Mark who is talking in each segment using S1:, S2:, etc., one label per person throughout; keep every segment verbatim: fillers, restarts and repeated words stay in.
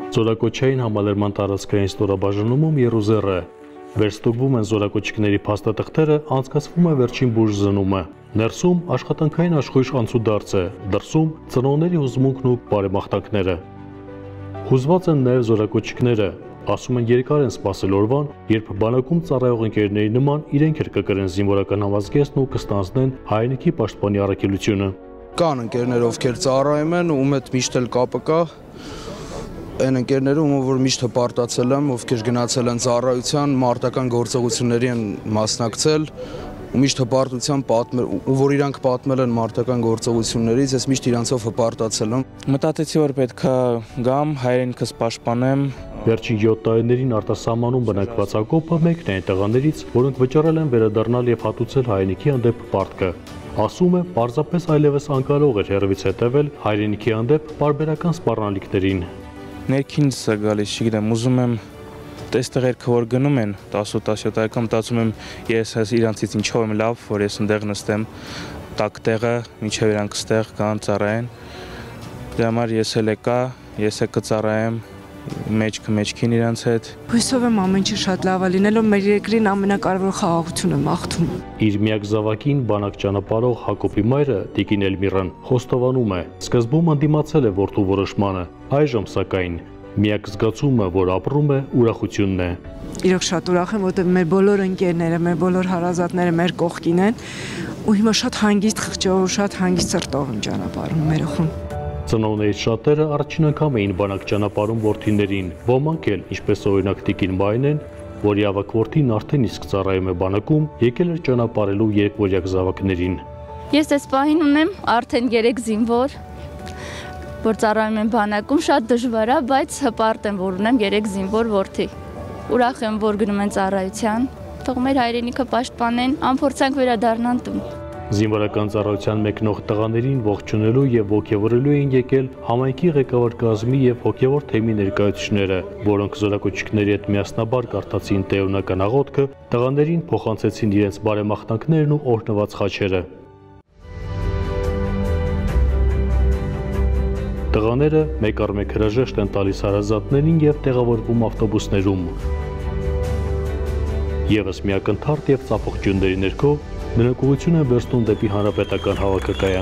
S1: Զորակոչային համալրման տարածքային ստորաբաժանումում Երուզեր է։ Վերստուգվում են զորակոչիկների փաստաթղթերը, անցկացվում է վերջին բուժզնումը։ Ներսում աշխատանքային աշխույժ անցուդարձ է, դրսում ծնողների հուզմունքն ու բարեմաղթանքները։ Հուզված են նաև զորակոչիկները, ասում են երկար են սպասել օրվան, երբ բանակում ծառայող ընկերների նման իրենք էլ կկրեն զինվորական համազգեստն ու կստանձնեն հայրենիքի պաշտպանի առաքելությունը։
S2: Կան ընկերներ, ովքեր ծառայում են, ում հետ միշտ էլ կապը կա, այն ընկերները, ում որ միշտ հպարտացել եմ, ովքեր գնացել են ծառայության, մարտական գործողությունների են մասնակցել, ու միշտ հպարտության պատմել, ու որ իրանք պատմել են մարտական գործողություններից, ես միշտ իրանցով հպարտացել եմ։
S3: Մտածեցի, որ պետք է գամ, հայրենիքս պաշտպանեմ։
S1: Վերջին յոթ տարիներին արտասահմանում բնակված Հակոբը մեկն է այն տղաներից, որոնք վճռել են վերադառնալ եւ հատուցել հայրենիքի հանդեպ պարտքը։ Ասում է, պարզապես այլևս անկարող էր հեռվից հետևել հայրենիքի հանդեպ պարբերական սպառնալիքներին։
S3: Ներքինս է գալիս, չգիտեմ, ուզում եմ այստեղ երբ որ գնում են տասը տասյոթ տարեկան, մտածում եմ ես այս իրանցից ինչով եմ լավ, որ ես ընդեղ նստեմ տակ տեղը, մինչև իրանք ստեղ կան ծառայեն։ Դրա համար ես էլ եկա, ես էլ կծառայեմ մեջքը մեջքին իրանց հետ։
S4: Հույսով եմ ամեն ինչ շատ լավ է լինելու, մեր երկրին ամենակարևոր խաղաղությունը մաղթում։
S1: Իր միակ զավակին բանակ ճանապարհող Հակոբի մայրը Տիկին Էլմիրան խոստովանում է, սկզբում ընդդիմացել է որդու որոշմանը, այժմ սակայն միակ զգացումը, որ ապրում է, ուրախությունն է։
S4: Իրոք շատ ուրախ եմ, որտեղ մեր բոլոր ընկերները, մեր բոլոր հարազատները մեր կողքին են, ու հիմա շատ հանգիստ խղճով, շատ հանգիստ սրտով եմ ճանապարհում մեր օխուն։
S1: Ծնողներից շատերը առաջին անգամ էին բանակ ճանապարհում որդիներին, ոմանք էլ, ինչպես օրինակ Տիկին Մայրն, որի ավագ որդին արդեն իսկ ծառայում է բանակում, եկել էր ճանապարհելու երկվորյակ զավակներին։
S5: Ես այս պահին ունեմ արդեն երեք զինվոր, որ ծառայում են բանակում, շատ դժվար է, բայց հպարտ եմ, որ ունեմ երեք զինվոր որդի։ Ուրախ եմ, որ գնում են ծառայության, թող մեր հայրենիքը պաշտպանեն, անփորձանք վերադառնան տուն։
S1: Զինվորական ծառայության մեկնող տղաներին ողջունելու եւ ողջևորելու էին եկել համայնքի ղեկավար կազմի եւ հոգեվոր թեմի ներկայացուցիչները, որոնք զորակոչիկների հետ միասնաբար կարդացին տեյոնական աղոթքը, տղաներին փոխանցեցին իրենց բարեմաղթանքներն ու օրհնված խաչերը։ Տղաները մեկ առ մեկ հրաժեշտ են տալիս հարազատներին եւ տեղավորվում ավտոբուսներում։ Եվս մի ակնթարթ եւ ծափողջունների ներքո նրանք ուղղություն են վերցնում դեպի հանրապետական հավաքակայան։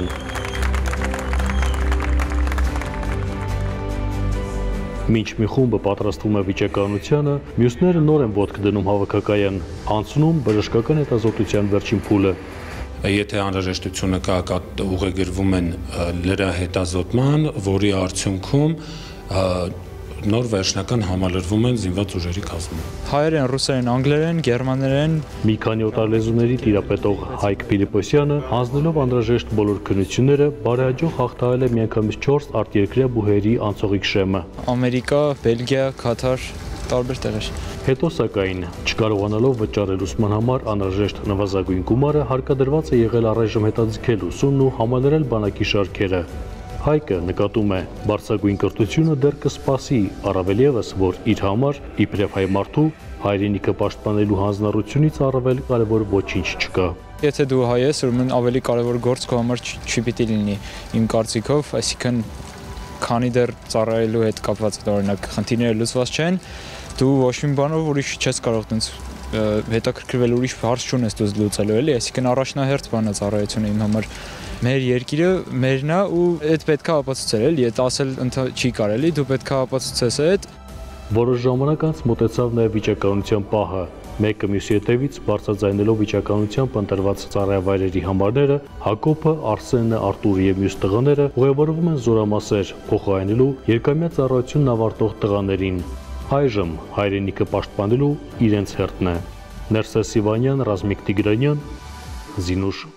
S1: Մինչ մի խումբը պատրաստվում է վիճակայնությանը, մյուսները նոր են ոտք դնում հավաքակայան, անցնում բժշկական հետազոտության վերջին փուլը։
S6: Եթե անհրաժեշտությունը կա, ուղեգրվում են լրա հետազոտման, որի արդյունքում նոր վերջնական համալրվում են զինված ուժերի կազմում։
S3: Հայերեն, ռուսերեն, անգլերեն, գերմաներեն։
S1: Մի քանի օտարլեզուների տիրապետող Հայկ Փիլիպոսյանը, հանձնելով անհրաժեշտ բոլոր քննությունները, բարեհաջող հաղթահարել է միանգամից չորս արտերկրյա բուհերի անցողիկ շեմը։
S3: Ամերիկա, Բելգիա, Քաթար, տարբեր տեղեր։
S1: Հետո սակայն, չկարողանալով վճարել ուսման համար անհրաժեշտ նվազագույն գումարը, հարկադրված է եղել առայժմ հետաձգել ուսումն ու համալրել բանակի շարքերը։ Հայկը նկատում է, բարձրագույն կրթությունը դեռ կսպասի, առավել ևս, որ իր համար, իբրև հայ մարդու, հայրենիքը պաշտպանելու հանձնառությունից առավել կարևոր ոչինչ չկա։
S3: Եթե դու հայ ես, ուրեմն ավելի կարևոր գործ քո համար չի պիտի լինի, իմ կարծիքով, այսինքն քանի դեռ ծառայելու հետ կապված օրինակ խնդիրները լուծված չեն, դու ոչ մի բանով ուրիշ չես կարող տենց հետաքրքրվել, ուրիշ հարց չունես դու լուծելու, էլի, այսինքն առաջնահերթ բան է ծառայությունը իմ համար։ Մեր երկիրը մերն է ու այդ պետք է ապացուցել, էլի, այդ ասել չի կարելի, դու պետք է ապացուցես այդ։
S1: Որոշ ժամանակ անց մոտեցավ նաև վիճակայնության պահը։ Մեկը մյուսի հետևից բարձրաձայնելով վիճակայնությամբ ընտրված ծառայավայրերի համարները, Հակոբը, Արսենը, Արտուրը եւ մյուս տղաները ուղևորվում են զորամասեր, փոխարինելու երկամյա ծառայությունն ավարտող տղաներին։ Այժմ հայրենիքը պաշտպանելու իրենց հերթն է։ Ներսես Սիվանյան, Ռազմիկ Տիգրանյան, Զինուշ։